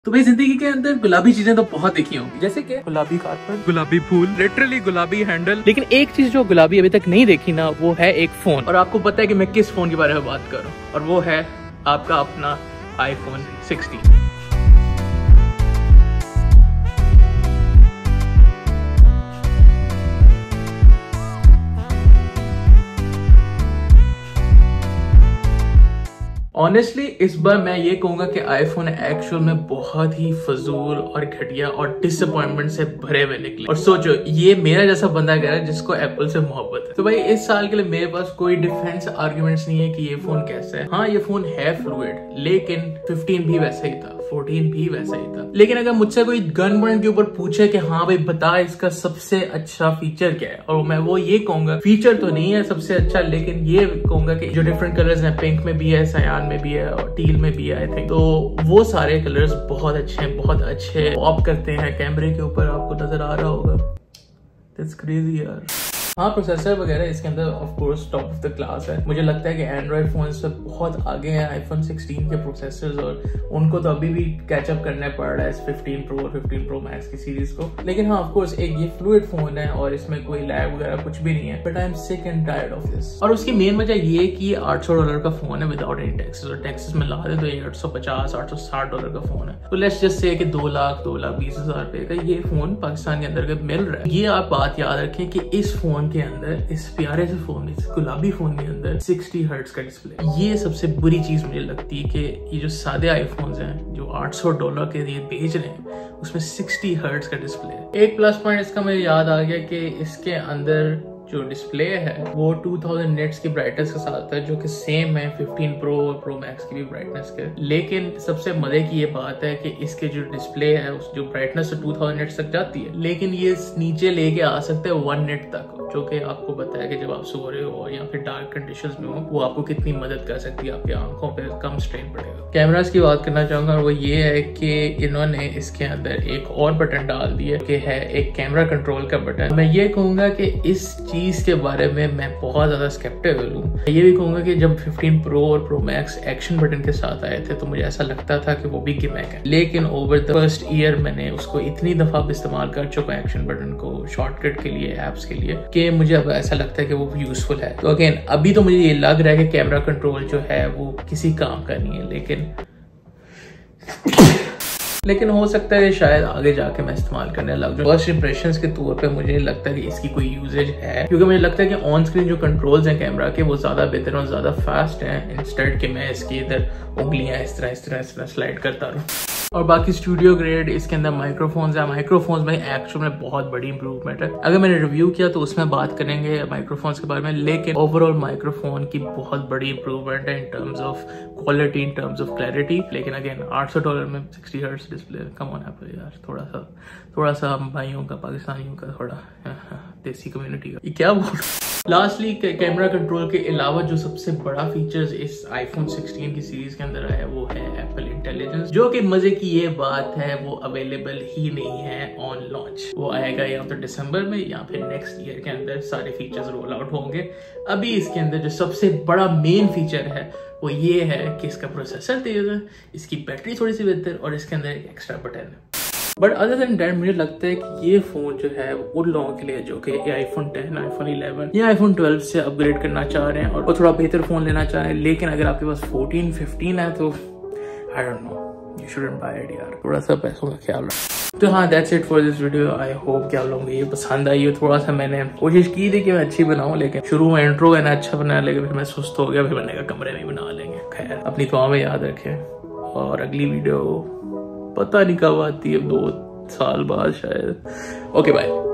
तो भाई जिंदगी के अंदर गुलाबी चीजें तो बहुत देखी होंगी, जैसे कि गुलाबी कारपेट, गुलाबी फूल, लिटरली गुलाबी हैंडल। लेकिन एक चीज जो गुलाबी अभी तक नहीं देखी ना, वो है एक फोन। और आपको पता है कि मैं किस फोन के बारे में बात कर रहा हूँ, और वो है आपका अपना iPhone 16। ऑनेस्टली इस बार मैं ये कहूंगा कि आईफोन एक्चुअल में बहुत ही फजूल और घटिया और डिसअपॉइंटमेंट से भरे हुए निकले। और सोचो, ये मेरा जैसा बंदा कह रहा है जिसको एप्पल से मोहब्बत है। तो भाई इस साल के लिए मेरे पास कोई डिफेंस आर्ग्यूमेंट्स नहीं है कि ये फोन कैसा है। हाँ, ये फोन है फ्लूइड, लेकिन 15 भी वैसा ही था, 14 भी वैसा ही था। लेकिन अगर मुझसे कोई गन पॉइंट के ऊपर पूछे कि हाँ भाई बता इसका सबसे अच्छा फीचर क्या है, और मैं वो ये कहूंगा, फीचर तो नहीं है सबसे अच्छा, लेकिन ये कहूंगा कि जो डिफरेंट कलर्स हैं, पिंक में भी है, सयान में भी है और टील में भी है आई थिंक, तो वो सारे कलर्स बहुत अच्छे हैं, बहुत अच्छे पॉप करते हैं कैमरे के ऊपर। आपको नजर आ रहा होगा, दैट्स क्रेजी यार। हाँ, प्रोसेसर वगैरह इसके अंदर of course top of the class है। मुझे लगता है कि एंड्रॉइड फोन से बहुत आगे हैं आईफोन 16 के प्रोसेसर्स, और उनको तो अभी भी कैचअप करना पड़ रहा है 15 प्रो और 15 प्रो मैक्स की सीरीज को। लेकिन हाँ, ऑफ कोर्स एक ये फ्लूइड फोन है और इसमें कोई लैग वगैरह कुछ भी नहीं है, but I am sick and tired of this. और उसकी मेन वजह ये कि ये $800 का फोन है विदाउट एनी टैक्सेस, और टैक्सेस में ला दे तो ये $850-860 का फोन है। तो लेट्स जस्ट से कि 2,20,000 रुपए का ये फोन पाकिस्तान के अंदर मिल रहा है। ये आप बात याद रखें कि इस फोन के अंदर, इस प्यारे से फोन, इस गुलाबी फोन के अंदर 60 हर्ट्ज का डिस्प्ले। ये सबसे बुरी चीज मुझे लगती है कि ये जो सादे आईफोन्स हैं जो $800 के लिए बेच रहे हैं, उसमें 60 हर्ट्ज का डिस्प्ले। एक प्लस पॉइंट इसका मुझे याद आ गया कि इसके अंदर जो डिस्प्ले है वो 2000 निट्स की ब्राइटनेस के साथ है, जो कि सेम है 15 प्रो और प्रो मैक्स की भी ब्राइटनेस के। लेकिन सबसे मजे की ये बात है कि इसके जो डिस्प्ले है, उस जो ब्राइटनेस 2000 निट्स तक जाती है, लेकिन ये नीचे लेके आ सकते हैं 1 निट तक, जो कि आपको पता है कि जब आप सो रहे हो या फिर डार्क कंडीशंस में हो, वो आपको कितनी मदद कर सकती है, आपकी आंखों पे कम स्ट्रेन पड़ेगा। कैमरास की बात करना चाहूंगा, और वो ये है कि इन्होंने इसके अंदर एक और बटन डाल दिया कि है एक कैमरा कंट्रोल का बटन। मैं ये कहूंगा कि इस चीज के बारे में मैं बहुत ज्यादा स्केप्टिकल हूँ। ये भी कहूंगा कि जब 15 प्रो और प्रो मैक्स एक्शन बटन के साथ आए थे तो मुझे ऐसा लगता था कि वो भी गिमिक है, लेकिन ओवर द फर्स्ट ईयर मैंने उसको इतनी दफा इस्तेमाल कर चुका एक्शन बटन को शॉर्टकट के लिए, एप्स के लिए, कि मुझे अब ऐसा लगता है कि वो यूजफुल है। तो अगेन अभी तो मुझे ये लग रहा है कि कैमरा कंट्रोल जो है वो किसी काम का नहीं है, लेकिन हो सकता है शायद आगे जाके मैं इस्तेमाल करने लग जाऊं। फर्स्ट इंप्रेशंस के तौर पे मुझे लगता है कि इसकी कोई यूजेज है, क्योंकि मुझे लगता है कि ऑन स्क्रीन जो कंट्रोल्स हैं कैमरा के, वो ज्यादा बेहतर और ज्यादा फास्ट हैं, इंस्टेड कि मैं इसकी इधर उंगलियां इस तरह स्लाइड करता रहूं। और बाकी स्टूडियो ग्रेड इसके अंदर माइक्रोफोन्स है। माइक्रोफोन्स में एक्चुअल में बहुत बड़ी इंप्रूवमेंट है। अगर मैंने रिव्यू किया तो उसमें बात करेंगे माइक्रोफोन्स के बारे में, लेकिन ओवरऑल माइक्रोफोन की बहुत बड़ी इंप्रूवमेंट है in terms of quality, in terms of clarity. लेकिन अगेन $800 में 60 hertz display, come on Apple यार, थोड़ा सा हम भाइयों का, पाकिस्तानियों का, थोड़ा देसी कम्युनिटी का, ये क्या बोल। लास्टली कैमरा कंट्रोल के अलावा जो सबसे बड़ा फीचर्स इस आईफोन 16 की सीरीज के अंदर आया वो है एप्पल इंटेलिजेंस, जो कि मजे की ये बात है वो अवेलेबल ही नहीं है ऑन लॉन्च। वो आएगा या तो दिसंबर में या फिर नेक्स्ट ईयर के अंदर सारे फीचर्स रोल आउट होंगे। अभी इसके अंदर जो सबसे बड़ा मेन फीचर है वो ये है कि इसका प्रोसेसर तेज है, इसकी बैटरी थोड़ी सी बेहतर, और इसके अंदर एक एक्स्ट्रा बटन है। बट अदर देन दैट मुझे लगता है कि ये फोन जो है उन लोगों के लिए जो कि आईफोन 10, आईफोन 11 या आईफोन 12 से अपग्रेड करना चाह रहे हैं और थोड़ा बेहतर फोन लेना चाह रहे हैं। लेकिन अगर आपके पास 14, 15 है तो I don't know, you shouldn't buy it यार, थोड़ा सा पैसों का ख्याल रखो। तो हाँ, that's it for this video. I hope कि आप लोगों को ये पसंद आई हो। थोड़ा सा मैंने कोशिश की थी कि मैं अच्छी बनाऊं, लेकिन शुरू में इंट्रो मैंने अच्छा बनाया, लेकिन फिर मैं सुस्त हो गया, फिर मैंने कहा कमरे में बना लेंगे। खैर, अपनी दुआ में याद रखें, और अगली वीडियो पता नहीं कब आती है, 2 साल बाद शायद। Okay bye.